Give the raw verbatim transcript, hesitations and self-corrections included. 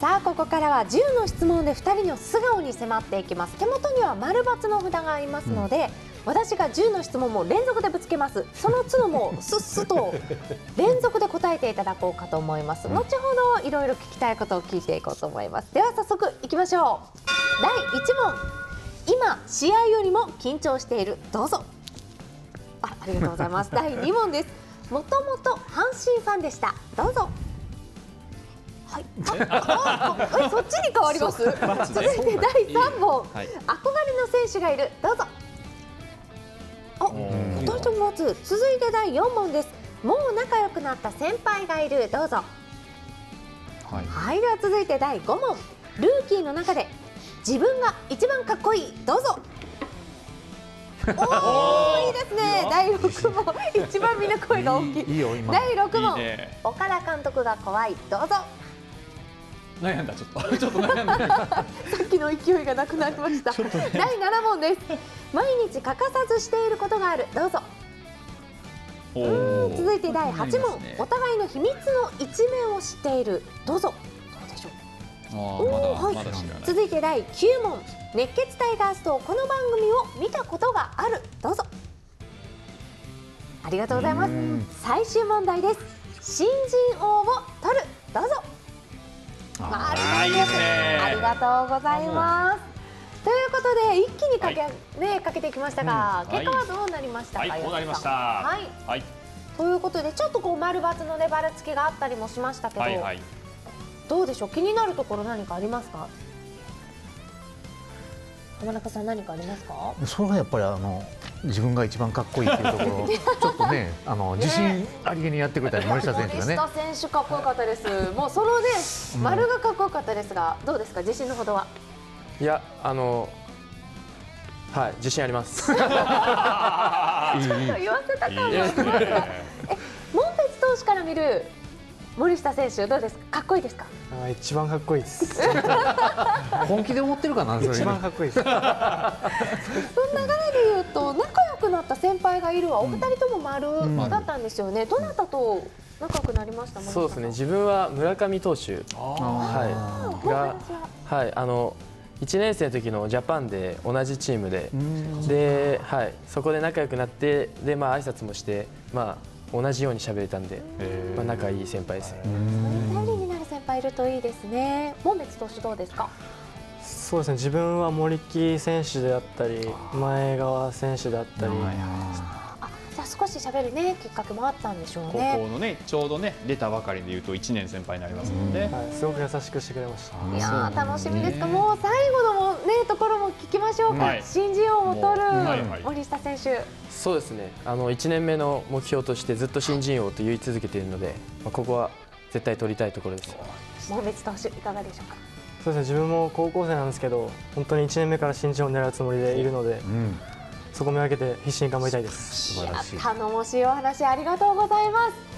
さあここからはじゅうの質問でふたりの素顔に迫っていきます。手元には丸×の札がありますので、うん、私がじゅうの質問も連続でぶつけます。その都度もすっすと連続で答えていただこうかと思います。後ほどいろいろ聞きたいことを聞いていこうと思います。では早速いきましょう。だいいち問、今試合よりも緊張している。どうぞ。 あ, ありがとうございます。だいに問です。もともと阪神ファンでした。どうぞ。はい、あああそっちに変わります。続いてだいさん問、はい、憧れの選手がいる。どうぞ。あ、ふたりとも×。続いてだいよん問です。もう仲良くなった先輩がいる。どうぞ。はい、はい、では続いてだいご問、ルーキーの中で自分が一番かっこいい。どうぞ。おー、いいですね。だいろく問、一番みんな声が大きい。いいよ今。だいろく問、いいね、岡田監督が怖い。どうぞ。 悩んだ、ちょっとちょっと悩んださっきの勢いがなくなりました。だいなな問です。毎日欠かさずしていることがある。どうぞ。続いてだいはち問、お互いの秘密の一面を知っている。どうぞ。どうでしょう。はい、続いてだいきゅう問、熱血タイガースとこの番組を見たことがある。どうぞ。ありがとうございます。最終問題です。新人王を取る。どうぞ。まあ、ありがとうございます。ということで一気にかけ、はい、ね、かけていきましたが、うん、結果はどうなりましたか。 はい、こうなりました。はい、はい、 ということでちょっとこう丸×の粘り付きがあったりもしましたけど、はい、はい、どうでしょう。気になるところ何かありますか。浜中さん、何かありますか。 それがやっぱりあの自分が一番かっこいいっていうところちょっとね、あの自信ありげにやってくれた森下選手がね。 森下選手かっこよかったです。もうそのね、丸がかっこよかったですが、どうですか、自信のほどは。 いや、あのはい、自信あります。ちょっと言わせた感じがしますが、え、門別投手から見る森下選手どうですか。かっこいいですか。 あ、一番かっこいいです。 本気で思ってるかな。 一番かっこいいです。その流れで言うと仲良くなった先輩がいるはお二人とも丸だったんですよね。うん、どなたと仲良くなりました。 そうですね。自分は村上投手、はい、が、はい、あのいちねん生の時のジャパンで同じチームで、で、はい、そこで仲良くなって、で、まあ挨拶もして、まあ。同じように喋れたんで、まあ仲いい先輩ですね。 頼りになる先輩いるといいですね。門別投手どうですか。 そうですね。自分は森木選手であったり、前川選手であったり。 あ、じゃあ少し喋るねきっかけもあったんでしょうね。 高校のね、ちょうどね出たばかりでいうといちねん先輩になりますもんね。 はい、すごく優しくしてくれました。 いやー、楽しみですか。もう最後のもねところも聞きましょうか。新人王を取る森下選手。 そうですね。あのいちねんめの目標としてずっと新人王と言い続けているので、まあ、ここは絶対取りたいところです。 門別投手いかがでしょうか。 そうですね。自分も高校生なんですけど、本当にいちねんめから新人王を狙うつもりでいるので、うん、そこめがけて必死に頑張りたいです。 素晴らしい。頼もしいお話ありがとうございます。